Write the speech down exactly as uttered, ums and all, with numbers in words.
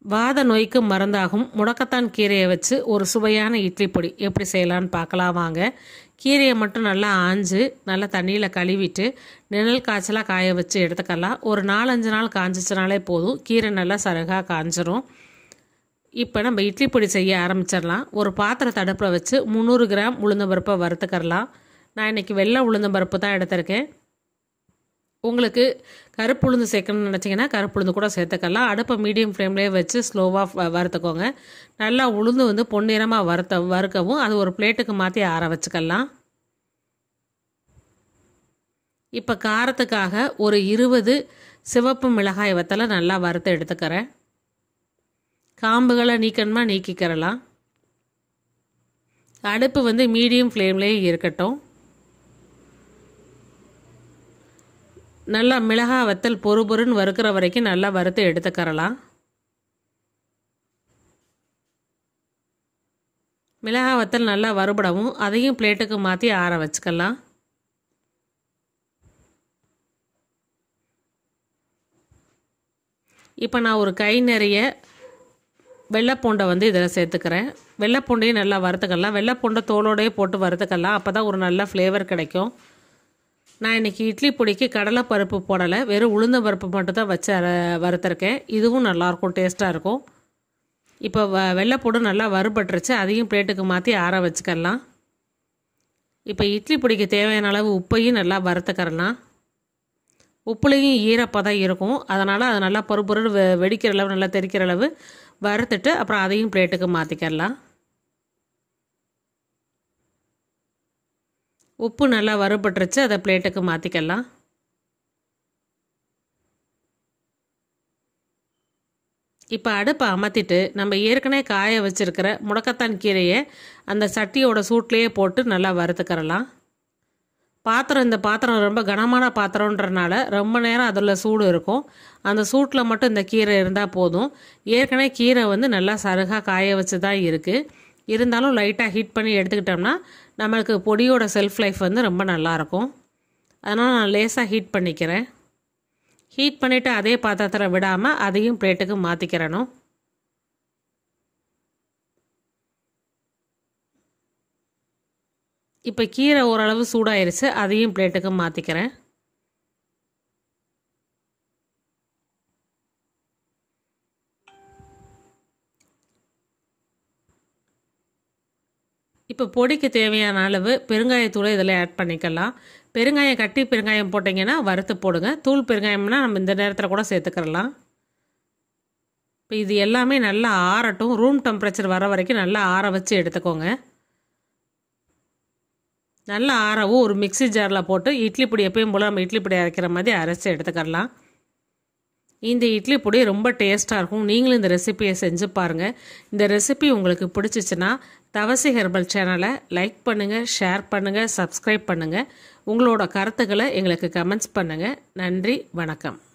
வாத நோய்க்கு மருந்தாகும் முடக்கத்தான் கீரையை வச்சு ஒரு சுவையான இட்லி பொடி எப்படி செய்யலான்னு பார்க்கலாம் வாங்க. கீரையை மட்டும் நல்லா ஆஞ்சு நல்லா தண்ணியில் கழுவிட்டு நிழல் காய்ச்சலாக காய வச்சு எடுத்துக்கலாம். ஒரு நாலஞ்சு நாள் காய்ச்சிச்சினாலே போதும், கீரை நல்லா சருகாக காய்ஞ்சிரும். இப்போ நம்ம இட்லி பொடி செய்ய ஆரம்பிச்சிடலாம். ஒரு பாத்திரத்தை அடுப்பில் வச்சு முந்நூறு கிராம் உளுந்தம்பருப்பை வறுத்துக்கரலாம். நான் இன்றைக்கி வெள்ளை உளுந்தம்பருப்பு தான் எடுத்திருக்கேன். உங்களுக்கு கருப்பு உளுந்து சேர்க்கணும்னு நினச்சிங்கன்னா கருப்பு உளுந்து கூட சேர்த்துக்கலாம். அடுப்பை மீடியம் ஃப்ளேம்லேயே வச்சு ஸ்லோவாக வறுத்துக்கோங்க. நல்லா உளுந்து வந்து பொன்னிறமாக வறுத்த வறுக்கவும் அது ஒரு பிளேட்டுக்கு மாற்றி ஆற வச்சுக்கலாம். இப்போ காரத்துக்காக ஒரு இருபது சிவப்பு மிளகாய் வத்தலை நல்லா வறுத்து எடுத்துக்கிறேன். காம்புகளை நீக்கணுமா நீக்கிக்கிறலாம். அடுப்பு வந்து மீடியம் ஃப்ளேம்லேயே இருக்கட்டும். நல்லா மிளகாய் வத்தல் பொறு பொறுன்னு வறுக்கிற வரைக்கும் நல்லா வறுத்து எடுத்துக்கரலாம். மிளகாய் வத்தல் நல்லா வறுபடவும் அதையும் பிளேட்டுக்கு மாற்றி ஆற வச்சுக்கலாம். இப்போ நான் ஒரு கை நிறைய வெள்ளைப்பூண்டை வந்து இதில் சேர்த்துக்கிறேன். வெள்ளைப்பூண்டையும் நல்லா வறுத்துக்கலாம். வெள்ளைப்பூண்டை தோலோடையே போட்டு வறுத்துக்கலாம். அப்போ தான் ஒரு நல்ல ஃப்ளேவர் கிடைக்கும். நான் இன்றைக்கி இட்லி பொடிக்கு கடலை பருப்பு போடலை, வெறும் உளுந்த பருப்பு மட்டும் தான் வச்சு வறுத்துருக்கேன். இதுவும் நல்லாயிருக்கும், டேஸ்ட்டாக இருக்கும். இப்போ வ வெள்ளைப்பூடு நல்லா வறுபட்டுருச்சு, அதையும் பிளேட்டுக்கு மாற்றி ஆற வச்சுக்கலாம். இப்போ இட்லி பொடிக்கு தேவையான அளவு உப்பையும் நல்லா வறுத்துக்கரலாம். உப்புலையும் ஈரப்பதம் இருக்கும், அதனால் அது நல்லா பொறு பொருள் வெ வெடிக்கிற அளவு நல்லா தெரிக்கிற அளவு வறுத்துட்டு அப்புறம் அதையும் பிளேட்டுக்கு மாற்றிக்கலாம். உப்பு நல்லா வறுபட்டுருச்சு, அதை பிளேட்டுக்கு மாற்றிக்கலாம். இப்போ அடுப்பை அமர்த்திட்டு நம்ம ஏற்கனவே காய வச்சுருக்கிற முடக்கத்தான் கீரையை அந்த சட்டியோட சூட்லேயே போட்டு நல்லா வறுத்துக்கிறலாம். பாத்திரம் இந்த பாத்திரம் ரொம்ப கனமான பாத்திரன்றனால ரொம்ப நேரம் அதில் சூடு இருக்கும். அந்த சூட்டில் மட்டும் இந்த கீரை இருந்தால் போதும். ஏற்கனவே கீரை வந்து நல்லா சருகாக காய வச்சு தான் இருக்குது. இருந்தாலும் லைட்டாக ஹீட் பண்ணி எடுத்துக்கிட்டோம்னா நம்மளுக்கு பொடியோட செல்ஃப் லைஃப் வந்து ரொம்ப நல்லாயிருக்கும். அதனால் நான் லேசாக ஹீட் பண்ணிக்கிறேன். ஹீட் பண்ணிவிட்டு அதே பாத்திரத்தில் விடாமல் அதையும் பிளேட்டுக்கு மாற்றிக்கிறணும். இப்போ கீரை ஓரளவு சூடாயிருச்சு, அதையும் பிளேட்டுக்கு மாற்றிக்கிறேன். இப்போ பொடிக்கு தேவையான அளவு பெருங்காயத்தூளை இதில் ஆட் பண்ணிக்கலாம். பெருங்காயம் கட்டி பெருங்காயம் போட்டிங்கன்னா வறுத்து போடுங்க. தூள் பெருங்காயம்னா நம்ம இந்த நேரத்தில் கூட சேர்த்துக்கலாம். இப்போ இது எல்லாமே நல்லா ஆறட்டும். ரூம் டெம்பரேச்சர் வர வரைக்கும் நல்லா ஆற வச்சு எடுத்துக்கோங்க. நல்லா ஆறவும் ஒரு மிக்சி ஜாரில் போட்டு இட்லி பொடி எப்பயும் போல் நம்ம இட்லி பொடி அரைக்கிற மாதிரி அரைச்சி எடுத்துக்கலாம். இந்த இட்லி பொடி ரொம்ப டேஸ்ட்டாக இருக்கும். நீங்களும் இந்த ரெசிபியை செஞ்சு பாருங்கள். இந்த ரெசிபி உங்களுக்கு பிடிச்சிச்சின்னா தவசி ஹெர்பல் சேனலை லைக் பண்ணுங்கள், ஷேர் பண்ணுங்கள், சப்ஸ்கிரைப் பண்ணுங்கள். உங்களோட கருத்துக்களை எங்களுக்கு கமெண்ட்ஸ் பண்ணுங்கள். நன்றி, வணக்கம்.